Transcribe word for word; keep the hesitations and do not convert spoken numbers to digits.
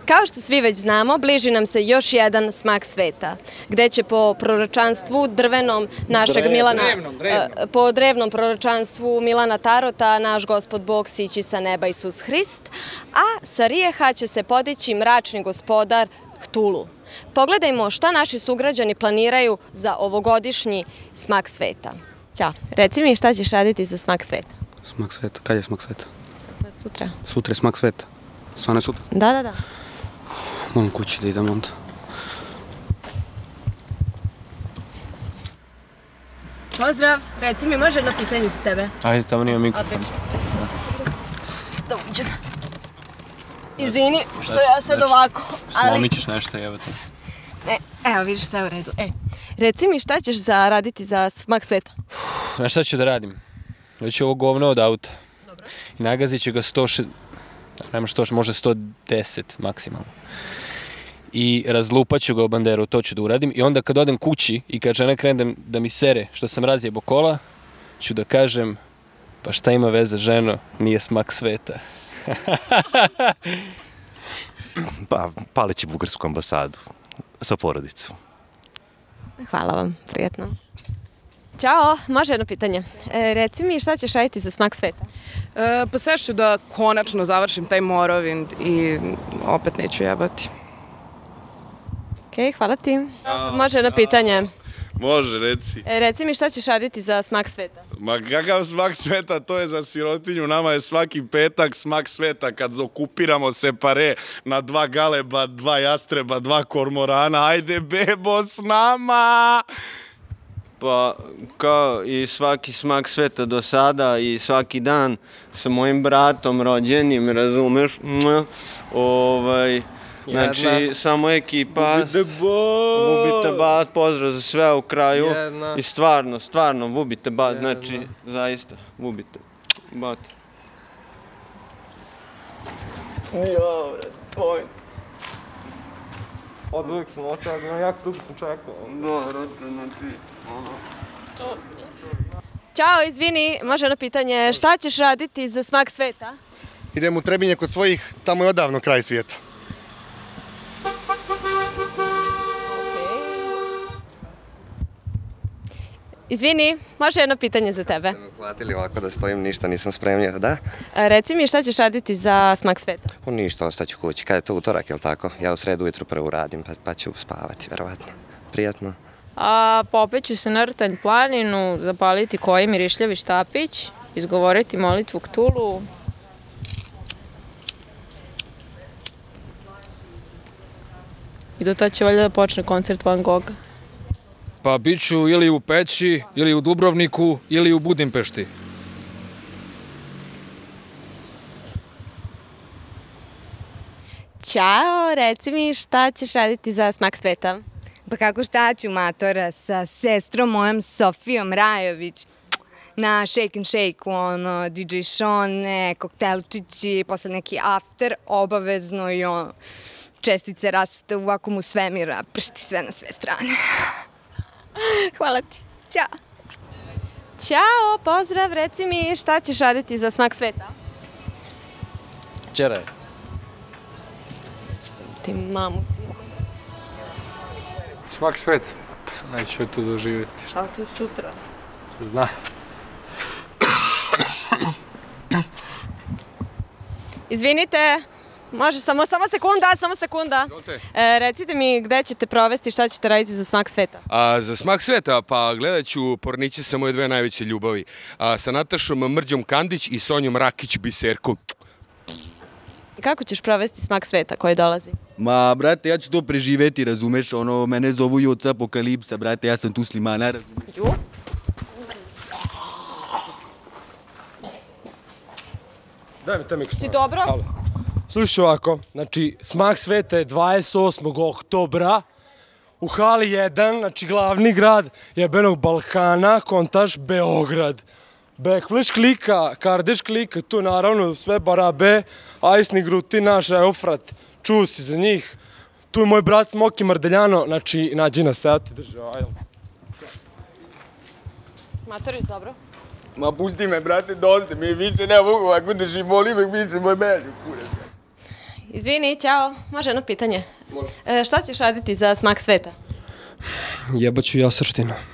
Kao što svi već znamo, bliži nam se još jedan smak sveta, gde će po proročanstvu drvenom našeg Milana, po drevnom proročanstvu Milana Tarota, naš Gospod Bog sići sa neba Isus Hrist, a sa Rijeha će se podići mračni gospodar Htulu. Pogledajmo šta naši sugrađani planiraju za ovogodišnji smak sveta. Ćao, reci mi šta ćeš raditi za smak sveta? Smak sveta? Kad je smak sveta? Sutra. Sutra je smak sveta? Svane sutra? Da, da, da. Moram kući da idem onda. Pozdrav, reci mi, može jedno pitanje za tebe? Ajde, tamo nije mikrofon. Odlično, da uđem. Izvini što ja sad ovako, ali... Slomit ćeš nešto, evo te. E, evo vidiš, sve u redu. E, reci mi šta ćeš zaraditi za smak sveta? Znaš šta ću da radim? Doći ovo govno od auta. Dobro. I nagazit ću ga sto šezdeset, nema sto, možda sto deset maksimalno. I razlupat ću ga u banderu, to ću da uradim. I onda kad odem kući i kad žena krene da mi sere što sam razjebo kola, ću da kažem, pa šta ima veze ženo, nije smak sveta. Pa, palit će bugarsku ambasadu sa porodicom. Hvala vam, prijetno. Ćao, može jedno pitanje. E, reci mi šta ćeš raditi za smak sveta? E, pa sve ću da konačno završim taj Morrowind i opet neću jebati. Okej, hvala ti. Može jedno pitanje. Može, reci. E, reci mi šta ćeš raditi za smak sveta? Ma kakav smak sveta, to je za sirotinju, nama je svaki petak smak sveta kad okupiramo separe na dva galeba, dva jastreba, dva kormorana, ajde bebo s nama! Pa, kao i svaki smak sveta do sada i svaki dan sa mojim bratom rođenim, razumeš? Ovaj... Znači, samo ekipa, Vubite bat, pozdrav za sve u kraju i stvarno, stvarno, Vubite bat, znači, zaista, Vubite bat. Jo, bre, point. Oduvijek sam očekao, jako dugo sam čekao. Da, rodite, znači, ono. Ćao, izvini, može jedno pitanje. Šta ćeš raditi za smak sveta? Idem u Trebinje kod svojih, tamo je odavno kraj svijeta. Izvini, može jedno pitanje za tebe. Ste me uhvatili ovako da stojim, ništa nisam spremio, da? Reci mi šta ćeš raditi za smak sveta? O ništa, ostaću kući. Kad je to utorak, jel tako? Ja u sredu ujutru prvo uradim, pa, pa ću spavati, verovatno. Prijatno. A, popet ću se na Rtanj planinu, zapaliti koji mirišljavi štapić, izgovoriti molitvu Ktulu. I do tada će valjda da počne koncert Van Gogha. Pa bit ću ili u Peći, ili u Dubrovniku, ili u Budimpešti. Ćao, reci mi šta ćeš raditi za smak sveta? Pa kako šta ću, matora, sa sestrom mojom Sofijom Rajović na Shake and Shake, ono, D J šone, koktelčići, posle neki after, obavezno i ono, čestice rasute u vakumu svemira, pršti sve na sve strane. Hvala ti. Ćao. Ćao, pozdrav, reci mi šta ćeš raditi za smak sveta? Čera je. Ti mamu ti. Smak sveta. Neću je tu doživjeti. Šta tu sutra? Zna. Izvinite, može, samo, samo sekunda, samo sekunda. E, recite mi gde ćete provesti, šta ćete raditi za smak sveta? A, za smak sveta, pa gledat ću Porniće sa moje dve najveće ljubavi. A, sa Natašom Mrđom Kandić i Sonjom Rakić Biserko. I kako ćeš provesti smak sveta koji dolazi? Ma, brate, ja ću to preživeti, razumeš, ono, mene zovu Joca Apokalipsa, brate, ja sam tu Slimana, razumeš? Ju? Daj mi te mikrofon. Si dobro? Halo. Slušaj ovako, znači, smak sveta je dvadeset osmog oktobra u hali jedan, znači glavni grad jebenog Balkana, kontaš Beograd. Backflash klika, Kardeš klika, tu naravno sve barabe, Ajsni Gruti, naša Eufrat, čuo si za njih. Tu je moj brat Smoki Mardeljano, znači nađi nas, ja ti drži, ajde. Matoris, dobro? Ma pusti me, brate, dosta mi, više ne mogu ovako da živoli, me više moj meni, kurac. Izvini, ćao, može jedno pitanje? Može. Šta ćeš raditi za Smak sveta? Jebaću Jasrština.